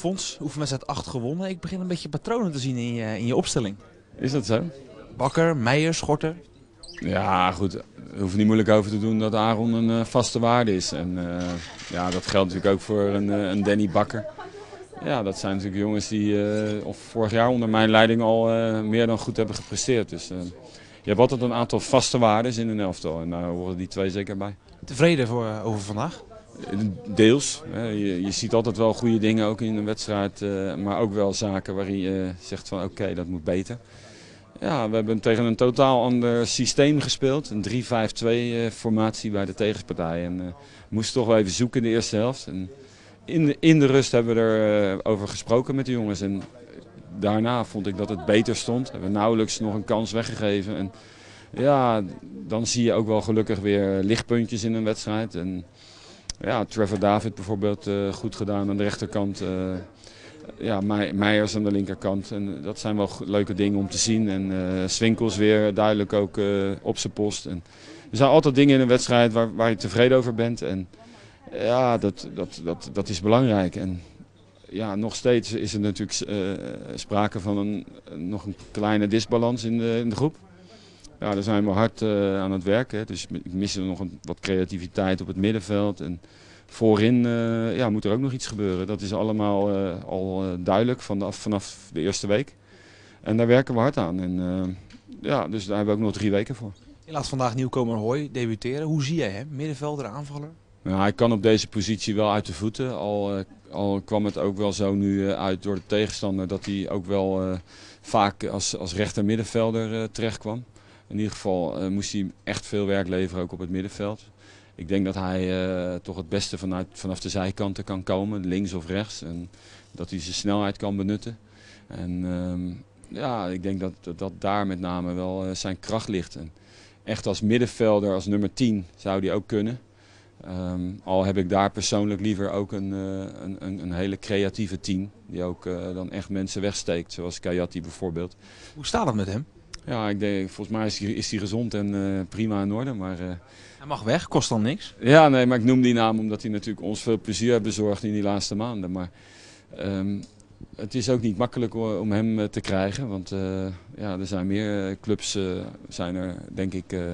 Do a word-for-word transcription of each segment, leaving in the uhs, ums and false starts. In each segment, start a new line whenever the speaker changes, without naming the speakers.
Fons, oefenwedstrijd acht gewonnen. Ik begin een beetje patronen te zien in je, in je opstelling.
Is dat zo?
Bakker, Meijer, Schorter.
Ja, goed. Er hoeft niet moeilijk over te doen dat Aaron een uh, vaste waarde is. En uh, ja, dat geldt natuurlijk ook voor een, uh, een Danny Bakker. Ja, dat zijn natuurlijk jongens die uh, of vorig jaar onder mijn leiding al uh, meer dan goed hebben gepresteerd. Dus uh, je hebt altijd een aantal vaste waarden in een elftal. En daar horen die twee zeker bij.
Tevreden voor, uh, over vandaag?
Deels. Hè. Je, je ziet altijd wel goede dingen ook in een wedstrijd. Uh, maar ook wel zaken waarin je zegt van oké, okay, dat moet beter. Ja, we hebben tegen een totaal ander systeem gespeeld. Een drie vijf twee formatie bij de tegenpartij. En uh, moesten toch wel even zoeken in de eerste helft. En in, de, in de rust hebben we erover uh, gesproken met de jongens. En daarna vond ik dat het beter stond. We hebben nauwelijks nog een kans weggegeven. En ja, dan zie je ook wel gelukkig weer lichtpuntjes in een wedstrijd. En ja, Trevor David bijvoorbeeld uh, goed gedaan aan de rechterkant. Uh, Ja, Meijers aan de linkerkant. En dat zijn wel leuke dingen om te zien. En uh, Swinkels weer duidelijk ook uh, op zijn post. En er zijn altijd dingen in een wedstrijd waar, waar je tevreden over bent. En ja, dat, dat, dat, dat is belangrijk. En ja, nog steeds is er natuurlijk uh, sprake van een, nog een kleine disbalans in de, in de groep. Ja, daar zijn we hard uh, aan het werken. Dus ik mis er nog een, wat creativiteit op het middenveld. En voorin uh, ja, moet er ook nog iets gebeuren. Dat is allemaal uh, al uh, duidelijk vanaf, vanaf de eerste week. En daar werken we hard aan. En, uh, ja, dus daar hebben we ook nog drie weken voor.
Je laat vandaag nieuwkomer Hooy debuteren. Hoe zie jij hem? Middenvelder, aanvaller?
Ja, hij kan op deze positie wel uit de voeten. Al, uh, al kwam het ook wel zo nu uh, uit door de tegenstander dat hij ook wel uh, vaak als, als rechter middenvelder uh, terecht kwam. In ieder geval uh, moest hij echt veel werk leveren ook op het middenveld. Ik denk dat hij uh, toch het beste vanuit, vanaf de zijkanten kan komen, links of rechts. En dat hij zijn snelheid kan benutten. En um, ja, ik denk dat, dat, dat daar met name wel uh, zijn kracht ligt. En echt als middenvelder, als nummer tien, zou hij ook kunnen. Um, al heb ik daar persoonlijk liever ook een, uh, een, een, een hele creatieve tien. Die ook uh, dan echt mensen wegsteekt, zoals Kayati bijvoorbeeld.
Hoe staat het met hem?
Ja, ik denk, volgens mij is hij, is hij gezond en uh, prima in orde. Maar, uh,
hij mag weg, kost dan niks?
Ja, nee, maar ik noem die naam omdat hij natuurlijk ons veel plezier heeft bezorgd in die laatste maanden. Maar um, het is ook niet makkelijk om hem uh, te krijgen. Want uh, ja, er zijn meer uh, clubs uh, zijn er denk ik uh,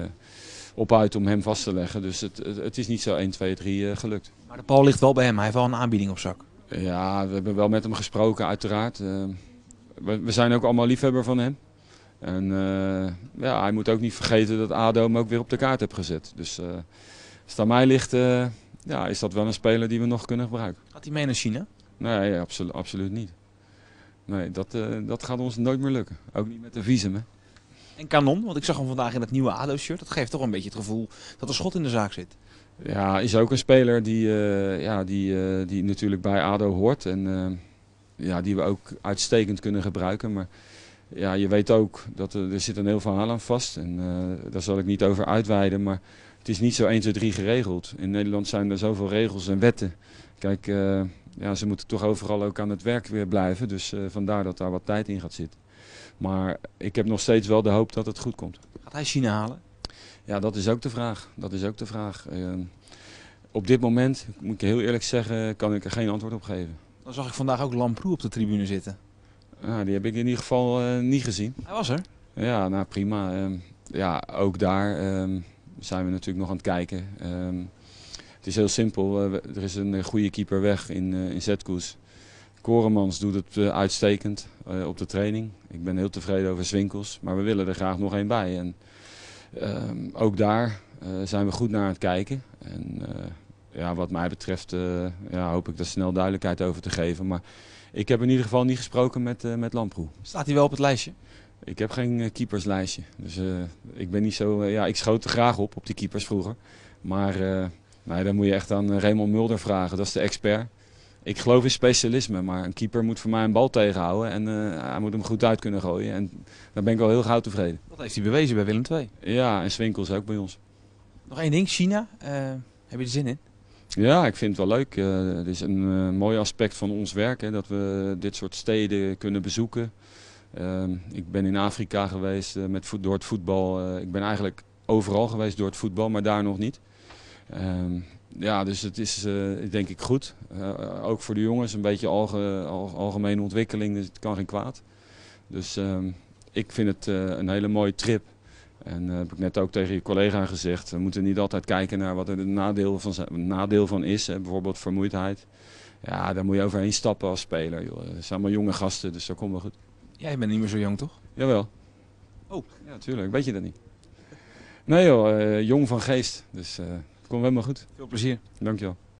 op uit om hem vast te leggen. Dus het, het, het is niet zo één, twee, drie uh, gelukt.
Maar de bal ligt wel bij hem, hij heeft wel een aanbieding op zak.
Ja, we hebben wel met hem gesproken uiteraard. Uh, we, we zijn ook allemaal liefhebber van hem. En uh, ja, hij moet ook niet vergeten dat A D O hem ook weer op de kaart heeft gezet. Dus uh, als het aan mij ligt, uh, ja, is dat wel een speler die we nog kunnen gebruiken.
Gaat hij mee naar China?
Nee, absolu absoluut niet. Nee, dat, uh, dat gaat ons nooit meer lukken. Ook niet met de visum. Hè.
En Kanon, want ik zag hem vandaag in het nieuwe A D O-shirt. Dat geeft toch een beetje het gevoel dat er schot in de zaak zit.
Ja, is ook een speler die, uh, ja, die, uh, die natuurlijk bij A D O hoort. En uh, ja, die we ook uitstekend kunnen gebruiken. Maar ja, je weet ook dat er, er zit een heel verhaal aan vast. En uh, daar zal ik niet over uitweiden. Maar het is niet zo één, twee, drie geregeld. In Nederland zijn er zoveel regels en wetten. Kijk, uh, ja, ze moeten toch overal ook aan het werk weer blijven. Dus uh, vandaar dat daar wat tijd in gaat zitten. Maar ik heb nog steeds wel de hoop dat het goed komt.
Gaat hij China halen?
Ja, dat is ook de vraag. Dat is ook de vraag. Uh, op dit moment, moet ik heel eerlijk zeggen, kan ik er geen antwoord op geven.
Dan zag ik vandaag ook Lamproe op de tribune zitten.
Ja, die heb ik in ieder geval uh, niet gezien.
Hij was er?
Ja, nou prima. Uh, ja, ook daar uh, zijn we natuurlijk nog aan het kijken. Uh, het is heel simpel. Uh, er is een goede keeper weg in, uh, in Zetkoes. Koremans doet het uh, uitstekend uh, op de training. Ik ben heel tevreden over Swinkels, maar we willen er graag nog één bij. En, uh, ook daar uh, zijn we goed naar aan het kijken. En, uh, ja, wat mij betreft uh, ja, hoop ik daar snel duidelijkheid over te geven. Maar ik heb in ieder geval niet gesproken met, uh, met Lamproe.
Staat hij wel op het lijstje?
Ik heb geen uh, keeperslijstje. Dus uh, ik ben niet zo. Uh, ja, ik schoot er graag op, op die keepers vroeger. Maar uh, nee, dan moet je echt aan uh, Raymond Mulder vragen. Dat is de expert. Ik geloof in specialisme, maar een keeper moet voor mij een bal tegenhouden. En uh, hij moet hem goed uit kunnen gooien. En daar ben ik wel heel gauw tevreden.
Dat heeft hij bewezen bij Willem twee.
Ja, en Swinkels ook bij ons.
Nog één ding, China. Uh, heb je er zin in?
Ja, ik vind het wel leuk. Uh, het is een uh, mooi aspect van ons werk, hè, dat we dit soort steden kunnen bezoeken. Uh, ik ben in Afrika geweest uh, met voet, door het voetbal. Uh, ik ben eigenlijk overal geweest door het voetbal, maar daar nog niet. Uh, ja, dus het is uh, denk ik goed. Uh, ook voor de jongens een beetje alge, al, algemene ontwikkeling, dus het kan geen kwaad. Dus uh, ik vind het uh, een hele mooie trip. En uh, heb ik net ook tegen je collega gezegd, we moeten niet altijd kijken naar wat er het nadeel van, nadeel van is. Hè, bijvoorbeeld vermoeidheid. Ja, daar moet je overheen stappen als speler. Joh. Het zijn allemaal jonge gasten, dus dat komt wel goed.
Jij bent niet meer zo jong, toch?
Jawel.
Oh.
Ja, natuurlijk. Weet je dat niet? Nee joh, uh, jong van geest. Dus uh, het komt helemaal goed.
Veel plezier.
Dankjewel.